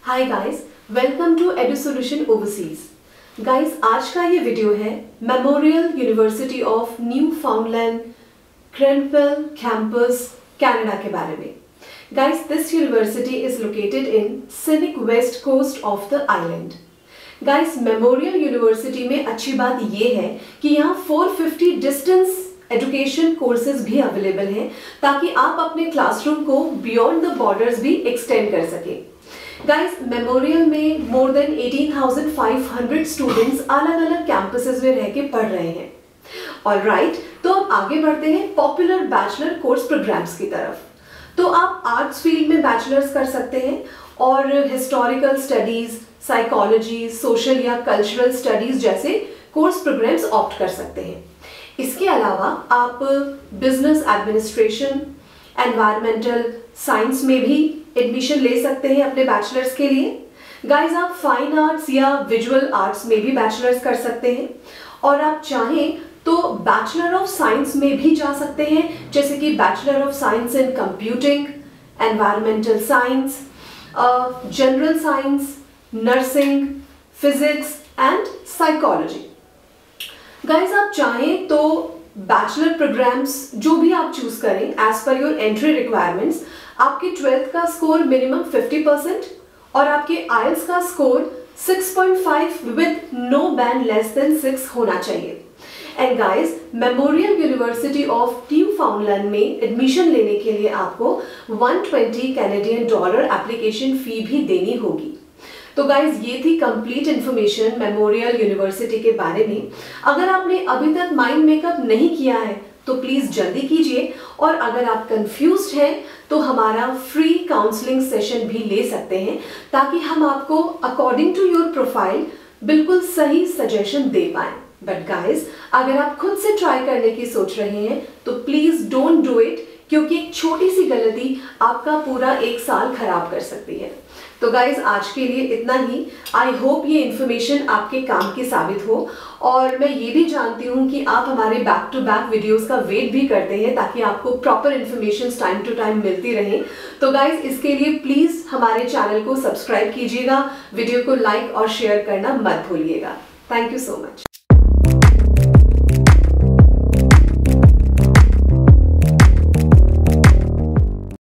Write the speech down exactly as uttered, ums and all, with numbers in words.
Hi guys, welcome to Edusolution Overseas. Guys, आज का ये वीडियो है Memorial University of Newfoundland Grenfell campus Canada के बारे में। Guys, this university is located in scenic west coast of the island. Guys, Memorial University में अच्छी बात ये है कि यहाँ चार सौ पचास डिस्टेंस एजुकेशन कोर्सेज भी अवेलेबल हैं ताकि आप अपने क्लासरूम को बियॉन्ड द बॉर्डर्स भी एक्सटेंड कर सकें। गाइस, मेमोरियल में मोर देन अठारह हज़ार पाँच सौ स्टूडेंट्स अलग अलग कैंपसेस में रह के पढ़ रहे हैं। ऑलराइट, तो अब आगे बढ़ते हैं पॉपुलर बैचलर कोर्स प्रोग्राम्स की तरफ। तो आप आर्ट्स फील्ड में बैचलर्स कर सकते हैं और हिस्टोरिकल स्टडीज, साइकोलॉजी, सोशल या कल्चरल स्टडीज जैसे कोर्स प्रोग्राम्स ऑप्ट कर सकते हैं। इसके अलावा आप बिजनेस एडमिनिस्ट्रेशन, एनवायरमेंटल साइंस में भी एडमिशन ले सकते हैं अपने बैचलर्स के लिए। गाइस, आप फाइन आर्ट्स या विजुअल आर्ट्स में भी बैचलर्स कर सकते हैं और आप चाहें तो बैचलर ऑफ साइंस में भी जा सकते हैं, जैसे कि bachelor of science in computing, environmental science, general science, nursing, physics and psychology. Guys, आप चाहें तो बैचलर प्रोग्राम्स जो भी आप चूज करें as per your entry requirements, आपके ट्वेल्थ का स्कोर मिनिमम पचास परसेंट और आपके आईएलटीएस का स्कोर छह पॉइंट पाँच with no band less than six होना चाहिए। And guys, Memorial University of Newfoundland में एडमिशन लेने के लिए आपको एक सौ बीस कैनेडियन डॉलर एप्लीकेशन फी भी देनी होगी। तो गाइज, ये थी कंप्लीट इन्फॉर्मेशन मेमोरियल यूनिवर्सिटी के बारे में। अगर आपने अभी तक माइंड मेकअप नहीं किया है तो प्लीज जल्दी कीजिए, और अगर आप कंफ्यूज्ड हैं तो हमारा फ्री काउंसलिंग सेशन भी ले सकते हैं ताकि हम आपको अकॉर्डिंग टू योर प्रोफाइल बिल्कुल सही सजेशन दे पाएं। बट गाइज, अगर आप खुद से ट्राई करने की सोच रहे हैं तो प्लीज डोंट डू इट, क्योंकि एक छोटी सी गलती आपका पूरा एक साल खराब कर सकती है। तो गाइज, आज के लिए इतना ही। आई होप ये इन्फॉर्मेशन आपके काम की साबित हो, और मैं ये भी जानती हूँ कि आप हमारे बैक टू बैक वीडियोस का वेट भी करते हैं ताकि आपको proper information time to time मिलती रहे। तो गाइज, इसके लिए प्लीज हमारे चैनल को सब्सक्राइब कीजिएगा, वीडियो को लाइक और शेयर करना मत भूलिएगा। Thank you so much.